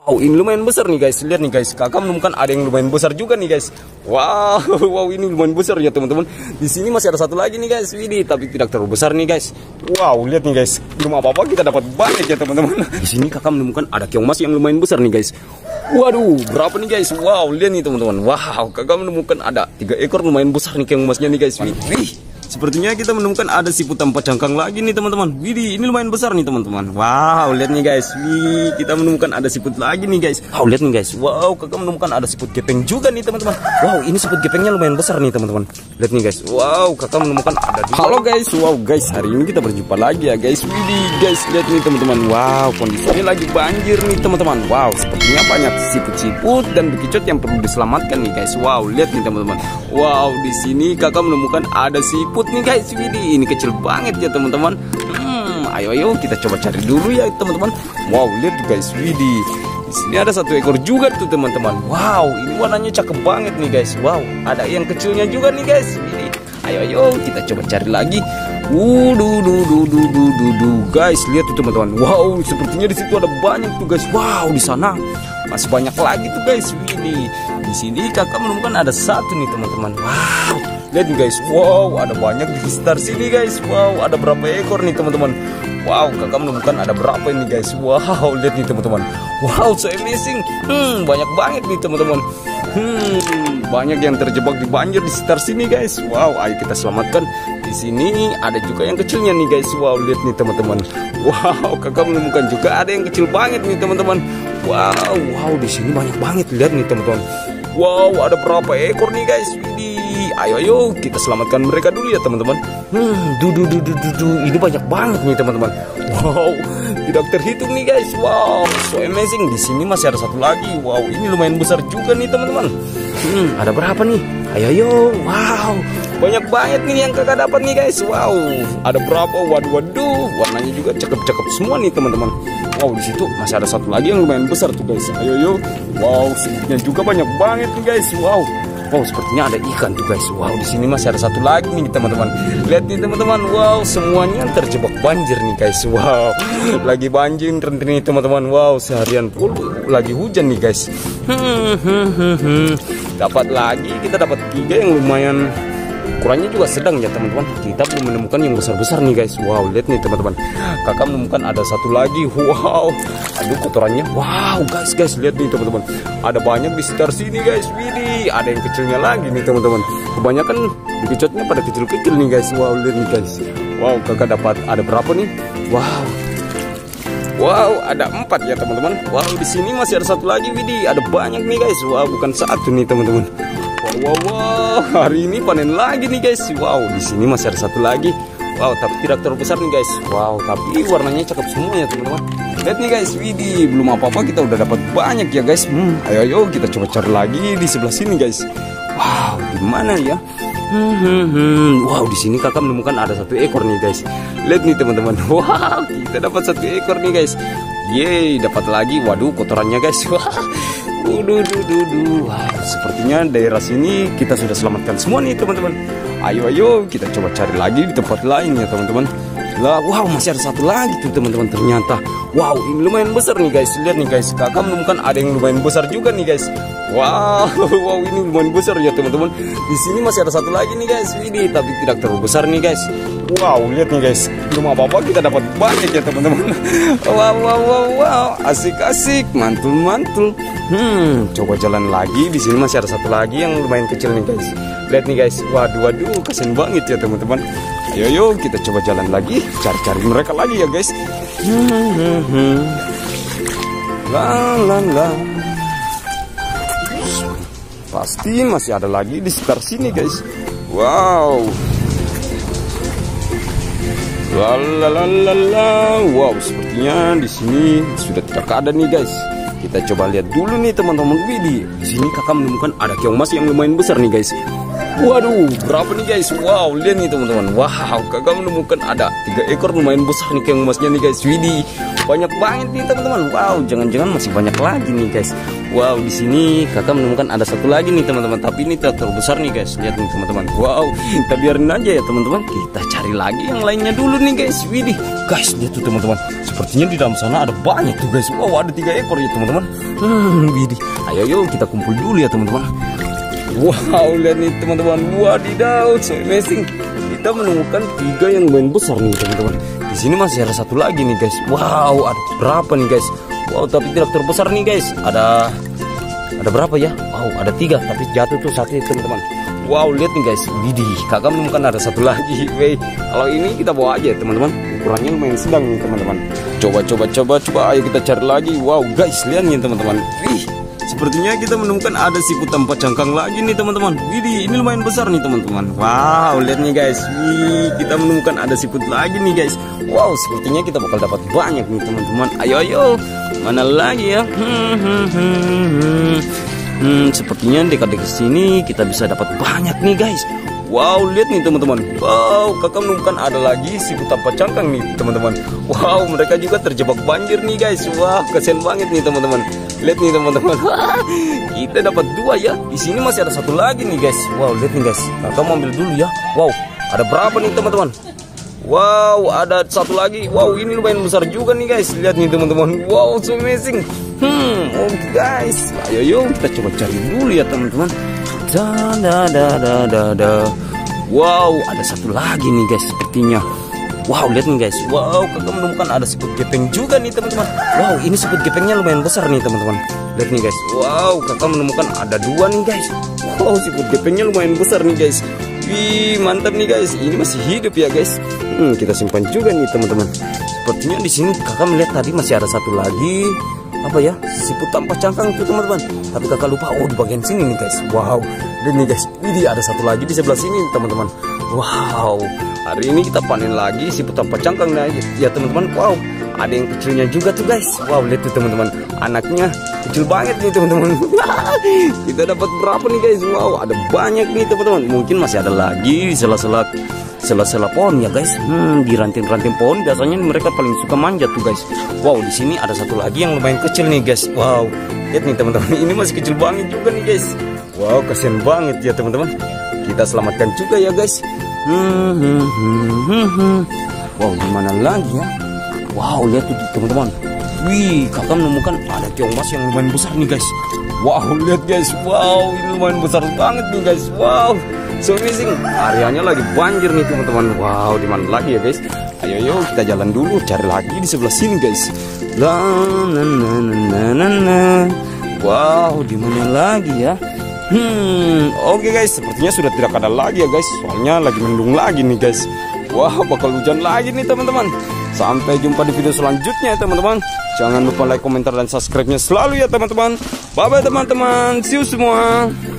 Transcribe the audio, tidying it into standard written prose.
Oh, ini lumayan besar nih guys. Lihat nih guys, kakak menemukan ada yang lumayan besar juga nih guys. Wow, wow, ini lumayan besar ya teman-teman. Di sini masih ada satu lagi nih guys. Ini tapi tidak terlalu besar nih guys. Wow, lihat nih guys, belum apa-apa kita dapat banyak ya teman-teman. Di sini kakak menemukan ada keong emas yang lumayan besar nih guys. Waduh, berapa nih guys? Wow, lihat nih teman-teman. Wow, kakak menemukan ada 3 ekor lumayan besar nih keong emasnya nih guys. Wih, sepertinya kita menemukan ada siput tanpa cangkang lagi nih teman-teman. Widih, ini lumayan besar nih teman-teman. Wow, lihat nih guys. Wih, kita menemukan ada siput lagi nih guys. Wow, lihat nih guys. Wow, kakak menemukan ada siput gepeng juga nih teman-teman. Wow, ini siput gepengnya lumayan besar nih teman-teman. Lihat nih guys. Wow, kakak menemukan ada juga. Halo guys. Wow guys, hari ini kita berjumpa lagi ya guys. Widih guys, lihat nih teman-teman. Wow, kondisinya lagi banjir nih teman-teman. Wow, sepertinya banyak siput-siput dan bekicot yang perlu diselamatkan nih guys. Wow, lihat nih teman-teman. Wow, di sini kakak menemukan ada siput nih guys. Widih, ini kecil banget ya teman-teman. Ayo kita coba cari dulu ya teman-teman. Wow, lihat guys. Widih, di sini ada 1 ekor juga tuh teman-teman. Wow, ini warnanya cakep banget nih guys. Wow, ada yang kecilnya juga nih guys. Widih, ayo kita coba cari lagi. Guys, lihat tuh teman-teman. Wow, sepertinya di situ ada banyak tuh guys. Wow, di sana masih banyak lagi tuh guys. Widih, di sini kakak menemukan ada 1 nih teman-teman. Wow, lihat nih guys. Wow, ada banyak di sekitar sini guys. Wow, ada berapa ekor nih teman-teman. Wow, kakak menemukan ada berapa ini guys. Wow, lihat nih teman-teman. Wow, so amazing. Banyak banget nih teman-teman. Banyak yang terjebak di banjir di sekitar sini guys. Wow, ayo kita selamatkan. Di sini ada juga yang kecilnya nih guys. Wow, lihat nih teman-teman. Wow, kakak menemukan juga ada yang kecil banget nih teman-teman. Wow, di sini banyak banget. Lihat nih teman-teman. Wow, ada berapa ekor nih guys. Widih, ayo kita selamatkan mereka dulu ya teman-teman. Ini banyak banget nih teman-teman. Wow, tidak terhitung nih guys. Wow, so amazing. Di sini masih ada 1 lagi. Wow, ini lumayan besar juga nih teman-teman. Ada berapa nih? Ayo. Wow, banyak banget nih yang kakak dapat nih guys. Wow, ada berapa? Waduh, warnanya juga cakep-cakep semua nih teman-teman. Wow, di situ masih ada 1 lagi yang lumayan besar tuh guys. Ayo. Wow, siputnya juga banyak banget nih guys. Wow, sepertinya ada ikan tuh guys. Wow, di sini masih ada 1 lagi nih teman-teman. Lihat nih teman-teman. Wow, semuanya terjebak banjir nih guys. Wow, lagi banjir nih teman-teman. Wow, seharian pun lagi hujan nih guys. Kita dapat 3 yang lumayan, ukurannya juga sedang ya teman-teman. Kita belum menemukan yang besar-besar nih guys. Wow, lihat nih teman-teman. Kakak menemukan ada 1 lagi. Wow, aduh kotorannya. Wow guys, lihat nih teman-teman. Ada banyak di sekitar sini guys. Widih, ada yang kecilnya lagi nih teman-teman. Kebanyakan bekicotnya pada kecil-kecil nih guys. Wow, lihat nih guys. Wow, kakak dapat ada berapa nih? Wow, ada 4 ya teman-teman. Wow, di sini masih ada 1 lagi. Widih, ada banyak nih guys. Wow, bukan 1 nih teman-teman. Wow, hari ini panen lagi nih guys. Wow, di sini masih ada 1 lagi. Wow, tapi tidak terlalu besar nih guys. Wow, tapi warnanya cakep semua ya teman-teman. Lihat nih guys, widih, belum apa-apa kita udah dapat banyak ya guys. Ayo kita coba cari lagi di sebelah sini guys. Wow, gimana ya? Wow, di sini kakak menemukan ada 1 ekor nih guys. Lihat nih teman-teman. Wow, kita dapat 1 ekor nih guys. Yeay, dapat lagi. Waduh, kotorannya guys. Wow, sepertinya daerah sini kita sudah selamatkan semua nih teman-teman. Ayo kita coba cari lagi di tempat lain ya teman-teman. Wow, masih ada 1 lagi tuh teman-teman ternyata. Wow, ini lumayan besar nih guys. Lihat nih guys, kakak menemukan ada yang lumayan besar juga nih guys. Wow, ini lumayan besar ya teman-teman. Di sini masih ada 1 lagi nih guys. Ini tapi tidak terlalu besar nih guys. Wow, lihat nih guys, belum apa-apa kita dapat banyak ya teman-teman. Wow, asik, mantul. Coba jalan lagi. Di sini masih ada 1 lagi yang lumayan kecil nih guys. Lihat nih guys. Waduh, kasian banget ya teman-teman. Ayo kita coba jalan lagi, cari mereka lagi ya guys. La. Pasti masih ada lagi di sekitar sini guys. Wow. Wow, sepertinya di sini sudah tidak ada nih guys. Kita coba lihat dulu nih teman-teman. Widih, di sini kakak menemukan ada keong emas yang lumayan besar nih guys. Waduh, berapa nih guys? Wow, lihat nih teman-teman. Wow, kakak menemukan ada 3 ekor lumayan besar nih keong emasnya nih guys. Widih, banyak banget nih teman-teman. Wow, jangan-jangan masih banyak lagi nih guys. Wow, di sini kakak menemukan ada satu lagi nih teman-teman. Tapi ini terbesar nih guys. Lihat nih teman-teman. Wow, kita biarin aja ya teman-teman. Kita cari lagi yang lainnya dulu nih guys. Widih, guys, lihat tuh teman-teman. Sepertinya di dalam sana ada banyak tuh guys. Wow, ada 3 ekor ya teman-teman. Widih, ayo yuk kita kumpul dulu ya teman-teman. Wow, lihat nih teman-teman. Wadidaw, so amazing. Kita menemukan 3 yang lumayan besar nih teman-teman. Di sini masih ada satu lagi nih guys. Wow, ada berapa nih guys? Wow, tapi tidak terbesar nih guys. Ada berapa ya? Wow, ada 3 tapi jatuh tuh satu teman-teman. Wow, lihat nih guys. Widih, kakak menemukan ada satu lagi. Wey, kalau ini kita bawa aja teman-teman. Ukurannya lumayan sedang nih teman-teman. Coba, ayo kita cari lagi. Wow, guys, lihat nih teman-teman. Wih, sepertinya kita menemukan ada siput tanpa cangkang lagi nih teman-teman. Widih, ini lumayan besar nih teman-teman. Wow, lihat nih guys. Wih, kita menemukan ada siput lagi nih guys. Wow, sepertinya kita bakal dapat banyak nih teman-teman. Ayo, mana lagi ya? Sepertinya dekat-dekat sini kita bisa dapat banyak nih guys. Wow, lihat nih teman-teman. Wow, kakak menemukan ada lagi siput tanpa cangkang nih teman-teman. Wow, mereka juga terjebak banjir nih guys. Wah, kasihan banget nih teman-teman. Lihat nih teman-teman. Kita dapat 2 ya. Di sini masih ada satu lagi nih guys. Wow, lihat nih guys. Kakak mau ambil dulu ya. Wow, ada berapa nih teman-teman? Wow, ada satu lagi. Wow, ini lumayan besar juga nih guys. Lihat nih teman-teman. Wow, so amazing. Oke guys. Ayo yuk kita coba cari dulu ya teman-teman. Wow, ada satu lagi nih guys sepertinya. Wow, lihat nih guys. Wow, kakak menemukan ada siput gepeng juga nih teman-teman. Wow, ini siput gepengnya lumayan besar nih teman-teman. Lihat nih guys. Wow, kakak menemukan ada 2 nih guys. Wow, siput gepengnya lumayan besar nih guys. Wih, mantap nih guys. Ini masih hidup ya guys. Kita simpan juga nih teman-teman. Sepertinya di sini kakak melihat tadi masih ada satu lagi. Apa ya? Siput tanpa cangkang tuh teman-teman. Tapi kakak lupa. Oh, di bagian sini nih guys. Wow, lihat nih guys. Widih, ada satu lagi di sebelah sini teman-teman. Wow, hari ini kita panen lagi siput tanpa cangkang nih ya teman-teman. Wow, ada yang kecilnya juga tuh guys. Wow, lihat tuh teman-teman. Anaknya kecil banget nih teman-teman. Kita dapat berapa nih guys? Wow, ada banyak nih teman-teman. Mungkin masih ada lagi di sela-sela pohon ya guys. Di ranting-ranting pohon biasanya mereka paling suka manjat tuh guys. Wow, di sini ada satu lagi yang lumayan kecil nih guys. Wow, lihat nih teman-teman. Ini masih kecil banget juga nih guys. Wow, kasihan banget ya teman-teman. Kita selamatkan juga ya guys. Wow, gimana lagi ya? Wow, lihat tuh teman-teman. Wih, kakak menemukan ada keong emas yang lumayan besar nih guys. Wow, lihat guys. Wow, ini lumayan besar banget nih guys. Wow, so amazing. Areanya lagi banjir nih teman-teman. Wow, di mana lagi ya guys? Ayo kita jalan dulu cari lagi di sebelah sini guys. Wow, di mana lagi ya? Oke guys, sepertinya sudah tidak ada lagi ya guys. Soalnya lagi mendung lagi nih guys. Wah, bakal hujan lagi nih teman-teman. Sampai jumpa di video selanjutnya ya teman-teman. Jangan lupa like, komentar, dan subscribe-nya selalu ya teman-teman. Bye bye teman-teman. See you semua.